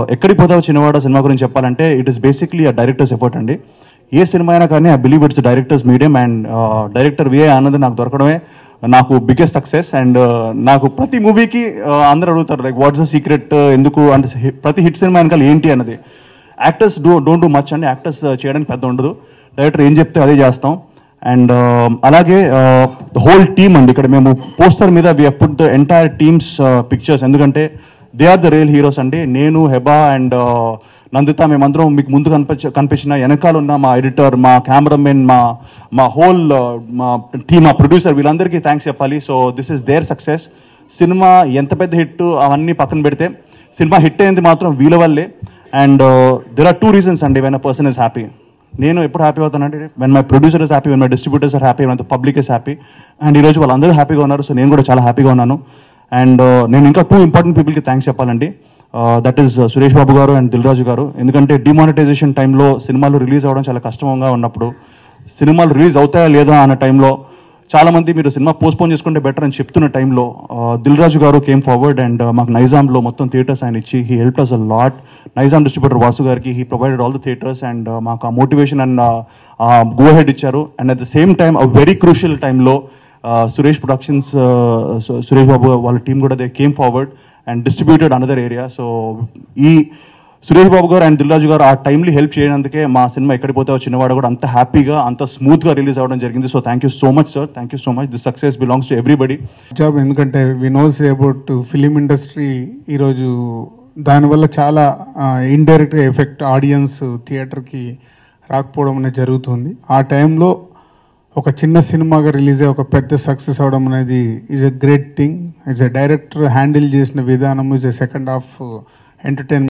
ఎక్కడికి పోతావు చిన్నవాడ సినిమా గురించి చెప్పాలంటే ఇట్ ఈస్ బేసిక్లీ ఆ డైరెక్టర్స్ ఎఫర్ట్ అండి. ఏ సినిమా అయినా కానీ I believe it's director's medium and director V ఆనంద్ నాకు దొరకడమే నాకు బిగ్గెస్ట్ సక్సెస్. అండ్ నాకు ప్రతి మూవీకి అందరూ అడుగుతారు లైక్ వాట్స్ ద సీక్రెట్, ఎందుకు అంటే ప్రతి హిట్ సినిమా వెనకాల ఏంటి అన్నది. యాక్టర్స్ డోంట్ డూ మచ్ అండి, యాక్టర్స్ చేయడానికి పెద్ద ఉండదు, డైరెక్టర్ ఏం చెప్తే అదే చేస్తాం. అండ్ అలాగే ద హోల్ టీమ్ అండి, ఇక్కడ మేము పోస్టర్ మీద we put the entire teams pictures, ఎందుకంటే they are the real heroes అండి. నేను, హెబా అండ్ నందిత మేమందరం మీకు ముందు కనిపించిన వెనకాల ఉన్న మా ఎడిటర్, మా కెమెరామెన్, మా హోల్ మా టీమ్, మా ప్రొడ్యూసర్, వీళ్ళందరికీ థ్యాంక్స్ చెప్పాలి. So this is their success. Cinema ఎంత పెద్ద హిట్ అవన్నీ పక్కన పెడితే సినిమా హిట్ అయింది మాత్రం వీళ్ళ వల్లే. అండ్ దెర్ ఆర్ 2 reasons అండి when a person is happy. నేను ఎప్పుడు హ్యాపీ అవుతానంటే when my producer is happy, when my distributors are happy, when the public is happy. And ఈరోజు వాళ్ళందరూ హ్యాపీగా ఉన్నారు, సో నేను కూడా చాలా హ్యాపీగా ఉన్నాను. అండ్ నేను ఇంకా 2 ఇంపార్టెంట్ పీపుల్కి థ్యాంక్స్ చెప్పాలండి. దట్ ఈస్ సురేష్ బాబు గారు అండ్ దిల్ రాజు గారు. ఎందుకంటే డిమానిటైజేషన్ టైంలో సినిమాలు రిలీజ్ అవ్వడం చాలా కష్టంగా ఉన్నప్పుడు, సినిమాలు రిలీజ్ అవుతాయా లేదా అన్న టైంలో చాలామంది మీరు సినిమా పోస్ట్పోన్ చేసుకుంటే బెటర్ అని చెప్తున్న టైంలో దిల్ రాజు గారు కేమ్ ఫార్వర్డ్ అండ్ మాకు నైజాంలో మొత్తం థియేటర్స్ ఆయన ఇచ్చి he help us a lot. Nizam distributor Vasu గారికి he provided all the theatres and మాకు ఆ మోటివేషన్ అండ్ గో హెడ్ ఇచ్చారు. And at the same time a very crucial టైంలో సురేష్ ప్రొడక్షన్స్, సురేష్ బాబు వాళ్ళ టీం కూడా they came forward and distributed another area. So ఈ సురేష్ బాబు గారు and Dil Raju గారు ఆ టైంలీ హెల్ప్ చేయడానికే మా సినిమా ఎక్కడికి పోతావో చిన్నవాడు కూడా అంత హ్యాపీగా అంత స్మూత్గా రిలీజ్ అవ్వడం జరిగింది. So thank you so much sir, thank you so much. This success belongs to everybody. Job, ఎందుకంటే we knows about film industry ఈరోజు దానివల్ల చాలా ఇండైరెక్ట్ ఎఫెక్ట్ ఆడియన్స్ థియేటర్కి రాకపోవడం అనేది జరుగుతుంది. ఆ టైంలో ఒక చిన్న సినిమాగా రిలీజ్ అయ్యి ఒక పెద్ద సక్సెస్ అవడం అనేది is a great thing. Is a director handle చేసిన విధానం, is a second half entertainment